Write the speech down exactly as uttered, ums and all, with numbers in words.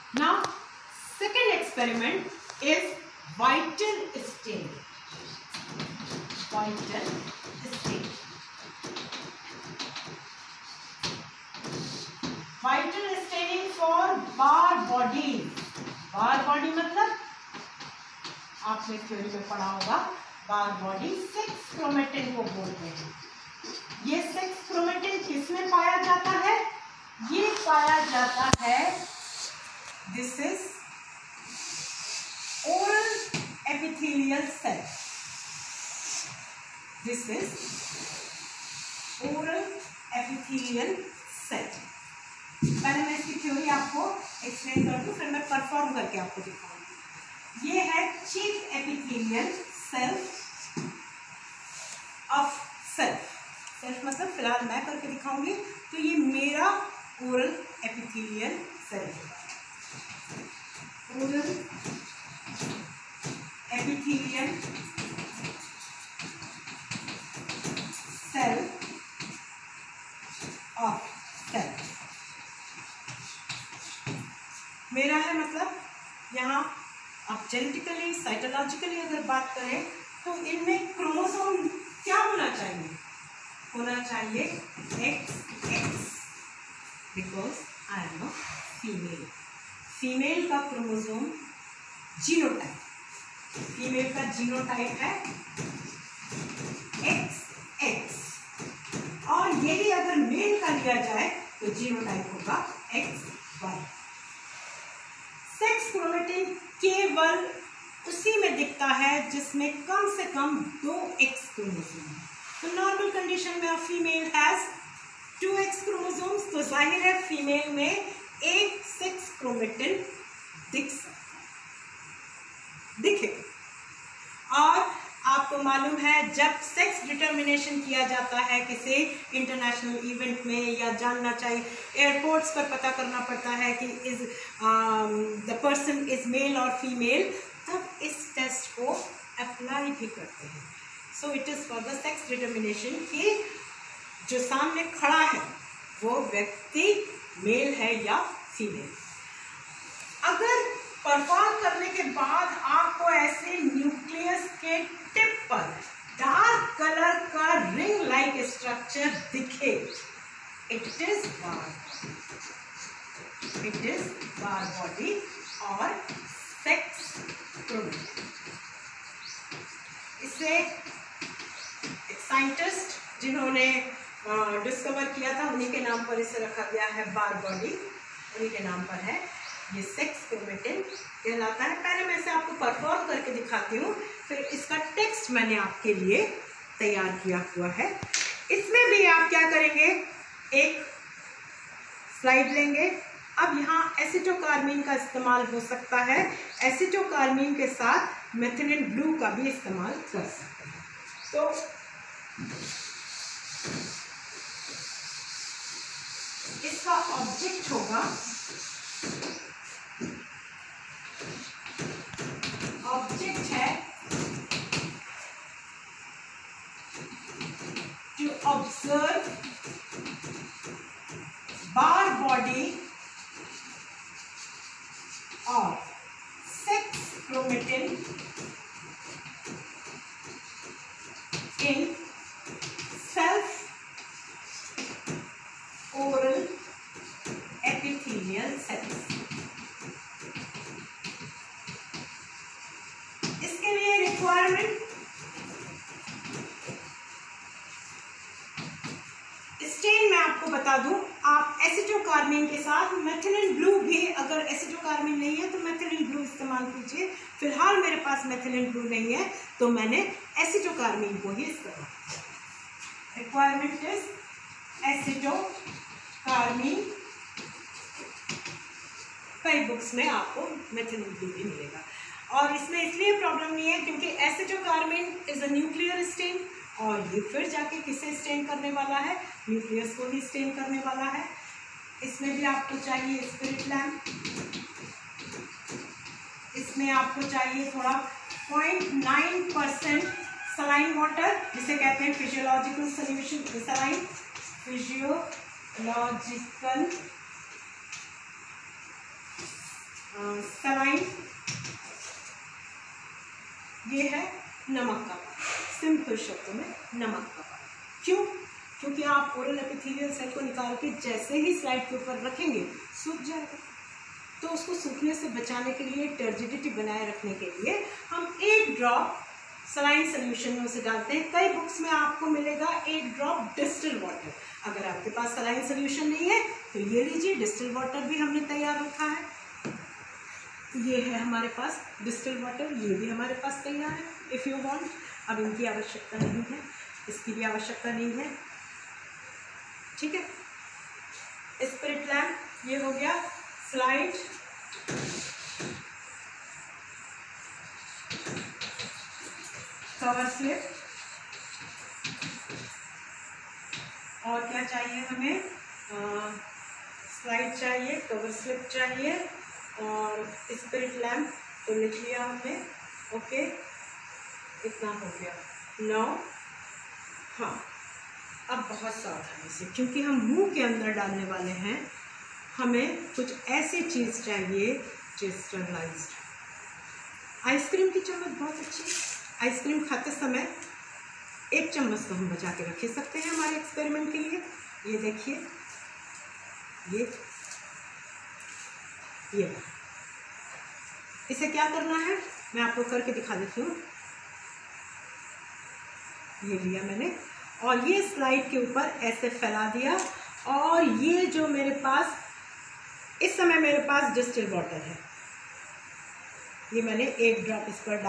Now, second experiment is vital stain. Vital stain. Vital staining for bar body. Bar body मतलब आपने theory में पढ़ा होगा, बार body sex chromatin को बोलते हैं। ये सेक्स क्रोमेटिन किसमें पाया जाता है? ये पाया जाता है, this is oral epithelial cell. This is oral epithelial cell. पहले मैं इसकी थ्योरी आपको एक्सप्लेन कर दूं, फिर मैं परफॉर्म करके आपको दिखाऊंगी। ये है cheek epithelial cell of self. Self मतलब फिलहाल मैं करके दिखाऊंगी, तो ये मेरा ओरल एपिथेलियल सेल है। Oral epithelial cell of self मेरा है, मतलब यहाँ आप जेनेटिकली साइटोलॉजिकली अगर बात करें तो इनमें क्रोमोसोम क्या होना चाहिए? होना चाहिए X X, because I am a female. Female का क्रोमोसोम जीनोटाइप, फीमेल का जीनोटाइप है एक्स एक्स, और यही अगर मेल का लिया जाए तो जीनोटाइप होगा एक्स वाई। सेक्स क्रोमेटिन केवल उसी में दिखता है जिसमें कम से कम दो एक्स क्रोमोसोम है। तो नॉर्मल कंडीशन में female has two X chromosomes, तो जाहिर है फीमेल में एक सेक्स क्रोमेटिन दिख सकता है, दिखेगा। और आपको मालूम है जब सेक्स डिटर्मिनेशन किया जाता है किसी इंटरनेशनल इवेंट में, या जानना चाहिए एयरपोर्ट्स पर पता करना पड़ता है कि is the person is male और फीमेल, तब इस टेस्ट को अप्लाई भी करते हैं। So it is for the sex determination कि जो सामने खड़ा है वो व्यक्ति मेल है या फीमेल। अगर परफॉर्म करने के बाद आपको ऐसे न्यूक्लियस के टिप पर डार्क कलर का रिंग लाइक स्ट्रक्चर दिखे, it is bar, it is bar body और सेक्स क्रोमेटिन। इसे एक साइंटिस्ट जिन्होंने डिस्कवर किया था उन्हीं के नाम पर इसे रखा गया है, बार बॉडी उन्हीं के नाम पर है। ये सेक्स क्रोमेटिन कहलाता है। पहले मैं इसे आपको परफॉर्म करके दिखाती हूँ, फिर इसका टेक्स्ट मैंने आपके लिए तैयार किया हुआ है। इसमें भी आप क्या करेंगे, एक स्लाइड लेंगे। अब यहाँ एसिटोकार्मीन का इस्तेमाल हो सकता है, एसिटोकार्मीन के साथ मेथिलिन ब्लू का भी इस्तेमाल कर सकते हैं। तो इसका ऑब्जेक्ट होगा, ऑब्जेक्ट है टू ऑब्जर्व बार बॉडी और sex chromatin in self oral epithelial cells. इसके लिए रिक्वायरमेंट, स्टेन मैं आपको बता दूं, आप एसिटोकार्मीन के साथ मेथिलिन ब्लू भी, अगर एसिटोकार्मीन नहीं है तो मेथिलिन ब्लू इस्तेमाल कीजिए। फिलहाल मेरे पास मेथिलिन ब्लू नहीं है तो मैंने एसिटोकार्मीन को ही इस्तेमाल किया। Requirement is acetocarmine. कई बुक्स में आपको मेथिलिन ब्लू भी मिलेगा, और इसमें इसलिए प्रॉब्लम नहीं है क्योंकि acetocarmine is a nuclear stain, और ये फिर जाके किसे स्टेन करने वाला है, न्यूक्लियस को ही स्टेन करने वाला है। इसमें भी आपको चाहिए स्पिरिट लैम्प, इसमें आपको चाहिए थोड़ा point nine percent saline water, जिसे कहते हैं फिजियोलॉजिकल सोल्यूशन, सलाइन फिजियोलॉजिकल नमक का पानी, सिंपल शब्दों में नमक का पानी। क्यों? क्योंकि आप ओरल एपिथेलियल सेल को निकाल के जैसे ही स्लाइड के ऊपर रखेंगे सूख जाएगा, तो उसको सूखने से बचाने के लिए, टर्जिडिटी बनाए रखने के लिए हम एक ड्रॉप सलाइन सोल्यूशन में उसे डालते हैं। कई बुक्स में आपको मिलेगा एक ड्रॉप डिस्टिल वाटर। अगर आपके पास सलाइन सोल्यूशन नहीं है तो ये लीजिए, डिस्टिल वाटर भी हमने तैयार रखा है। ये है हमारे पास डिस्टिल वाटर, ये भी हमारे पास तैयार है इफ़ यू वांट। अब इनकी आवश्यकता नहीं है, इसकी भी आवश्यकता नहीं है, ठीक है। स्पिरिट लैम्प ये हो गया, स्लाइड कवर स्लिप, और क्या चाहिए हमें, स्लाइड चाहिए, कवर स्लिप चाहिए और स्पिरिट लैम्प तो लिख लिया हमने, ओके, इतना हो गया। नौ, हाँ, अब बहुत सावधानी से, क्योंकि हम मुंह के अंदर डालने वाले हैं, हमें कुछ ऐसी चीज़ चाहिए जो स्टरलाइज्ड। आइसक्रीम की चम्मच बहुत अच्छी, आइसक्रीम खाते समय एक चम्मच तो हम बचा के रख ही सकते हैं हमारे एक्सपेरिमेंट के लिए। ये देखिए, ये ये इसे क्या करना है मैं आपको करके दिखा देती हूँ। ये लिया मैंने और ये स्लाइड के ऊपर ऐसे फैला दिया, और ये जो मेरे पास इस समय मेरे पास डिस्टिल वाटर है, ये मैंने एक ड्रॉप इस पर